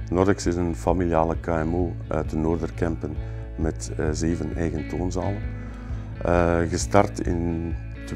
Nordex is een familiale KMO uit de Noorderkempen met 7 eigen toonzalen. Gestart in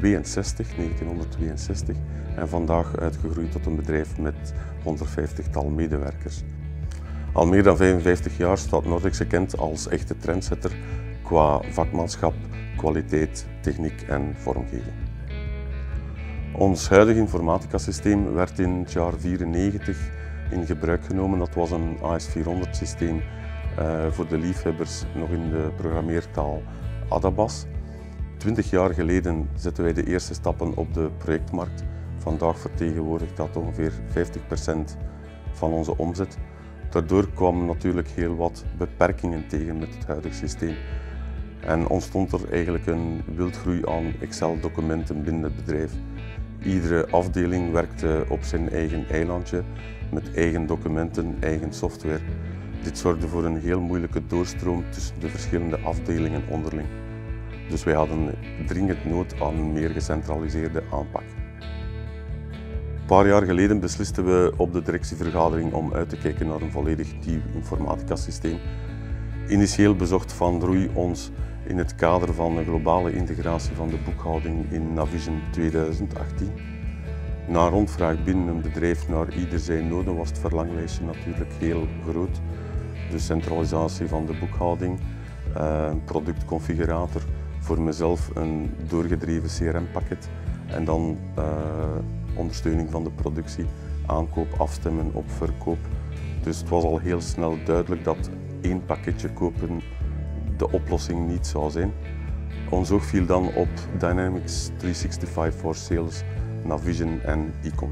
1962 en vandaag uitgegroeid tot een bedrijf met 150-tal medewerkers. Al meer dan 55 jaar staat Nordex gekend als echte trendsetter qua vakmanschap, kwaliteit, techniek en vormgeving. Ons huidige informatica-systeem werd in het jaar 1994 in gebruik genomen. Dat was een AS400 systeem voor de liefhebbers nog in de programmeertaal Adabas. 20 jaar geleden zetten wij de eerste stappen op de projectmarkt. Vandaag vertegenwoordigt dat ongeveer 50% van onze omzet. Daardoor kwamen natuurlijk heel wat beperkingen tegen met het huidige systeem. En ontstond er eigenlijk een wildgroei aan Excel-documenten binnen het bedrijf. Iedere afdeling werkte op zijn eigen eilandje met eigen documenten, eigen software. Dit zorgde voor een heel moeilijke doorstroom tussen de verschillende afdelingen onderling. Dus wij hadden dringend nood aan een meer gecentraliseerde aanpak. Een paar jaar geleden beslisten we op de directievergadering om uit te kijken naar een volledig nieuw informatica-systeem. Initieel bezocht Van Roei ons in het kader van de globale integratie van de boekhouding in Navision 2018. Na rondvraag binnen een bedrijf naar ieder zijn noden was het verlanglijstje natuurlijk heel groot. De centralisatie van de boekhouding, een productconfigurator, voor mezelf een doorgedreven CRM-pakket en dan ondersteuning van de productie, aankoop, afstemmen op verkoop. Dus het was al heel snel duidelijk dat één pakketje kopen de oplossing niet zou zijn. Ons oog viel dan op Dynamics 365 for Sales, Navision en Icon.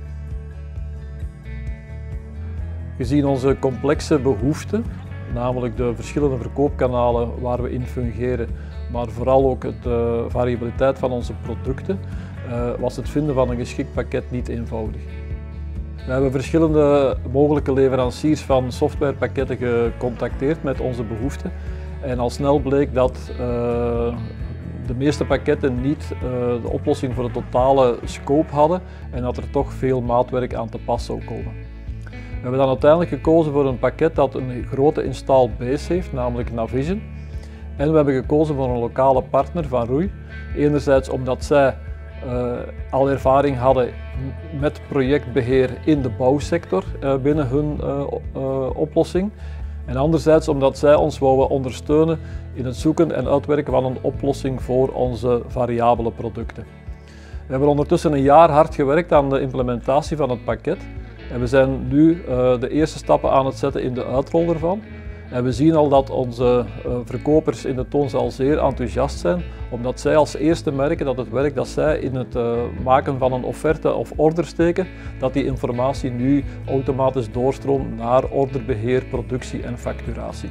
Gezien onze complexe behoeften, namelijk de verschillende verkoopkanalen waar we in fungeren, maar vooral ook de variabiliteit van onze producten, was het vinden van een geschikt pakket niet eenvoudig. We hebben verschillende mogelijke leveranciers van softwarepakketten gecontacteerd met onze behoeften. En al snel bleek dat de meeste pakketten niet de oplossing voor de totale scope hadden en dat er toch veel maatwerk aan te pas zou komen. We hebben dan uiteindelijk gekozen voor een pakket dat een grote install base heeft, namelijk Navision. En we hebben gekozen voor een lokale partner, Van Roei. Enerzijds omdat zij al ervaring hadden met projectbeheer in de bouwsector binnen hun oplossing. En anderzijds omdat zij ons wouden ondersteunen in het zoeken en uitwerken van een oplossing voor onze variabele producten. We hebben ondertussen een jaar hard gewerkt aan de implementatie van het pakket. En we zijn nu de eerste stappen aan het zetten in de uitrol ervan. En we zien al dat onze verkopers in de toonzaal zeer enthousiast zijn, omdat zij als eerste merken dat het werk dat zij in het maken van een offerte of order steken, dat die informatie nu automatisch doorstroomt naar orderbeheer, productie en facturatie.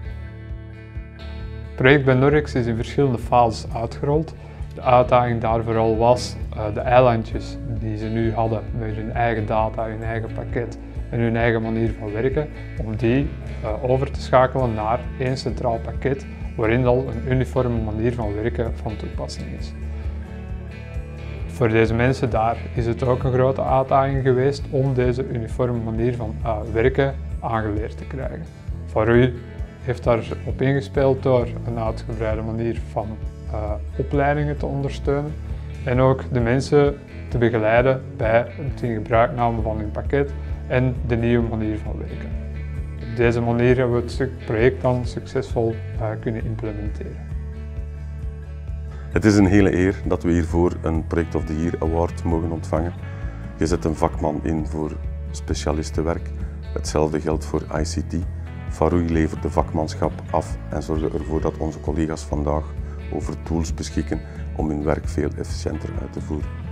Het project bij Nordex is in verschillende fases uitgerold. De uitdaging daar vooral was de eilandjes die ze nu hadden met hun eigen data, hun eigen pakket en hun eigen manier van werken, om die over te schakelen naar één centraal pakket waarin al een uniforme manier van werken van toepassing is. Voor deze mensen daar is het ook een grote uitdaging geweest om deze uniforme manier van werken aangeleerd te krijgen. Van Roei heeft daarop ingespeeld door een uitgebreide manier van opleidingen te ondersteunen en ook de mensen te begeleiden bij het in gebruikname van hun pakket en de nieuwe manier van werken. Op deze manier hebben we het project dan succesvol kunnen implementeren. Het is een hele eer dat we hiervoor een Project of the Year Award mogen ontvangen. Je zet een vakman in voor specialistenwerk. Hetzelfde geldt voor ICT. Van Roei levert de vakmanschap af en zorgt ervoor dat onze collega's vandaag over tools beschikken om hun werk veel efficiënter uit te voeren.